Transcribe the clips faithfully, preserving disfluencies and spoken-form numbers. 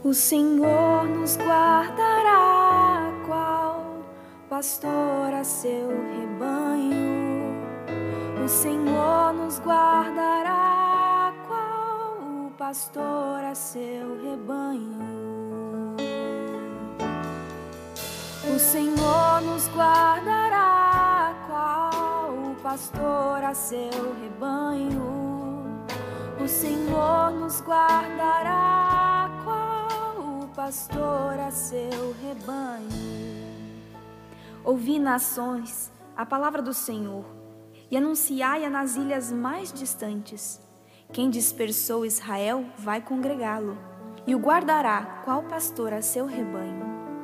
O Senhor nos guardará, qual pastor a seu rebanho. O Senhor nos guardará, qual pastor a seu rebanho. O Senhor nos guardará, qual pastor a seu rebanho. O Senhor nos guardará, qual pastor a seu rebanho. Ouvi, nações, a palavra do Senhor, e anunciai-a nas ilhas mais distantes. Quem dispersou Israel vai congregá-lo, e o guardará, qual pastor a seu rebanho.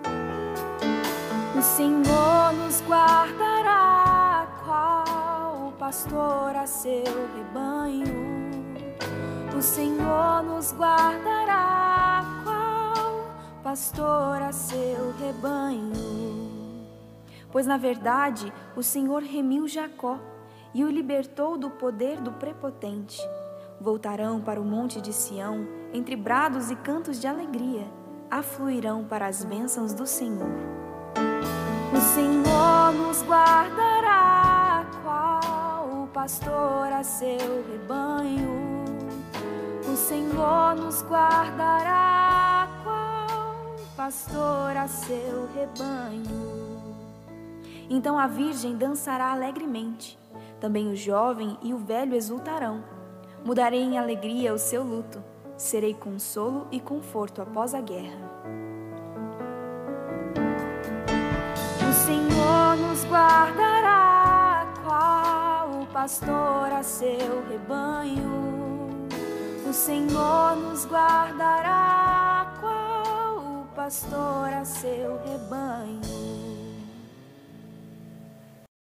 O Senhor nos guardará, qual pastor a seu rebanho. O Senhor nos guardará, qual pastor a seu rebanho. Pois na verdade o Senhor remiu Jacó e o libertou do poder do prepotente. Voltarão para o monte de Sião, entre brados e cantos de alegria, afluirão para as bênçãos do Senhor. O Senhor nos guardará, qual pastor a seu rebanho. O Senhor nos guardará, qual pastor a seu rebanho. Então a virgem dançará alegremente, também o jovem e o velho exultarão. Mudarei em alegria o seu luto, serei consolo e conforto após a guerra. O Senhor nos guardará, qual pastor a seu rebanho. O Senhor nos guardará, qual pastor a seu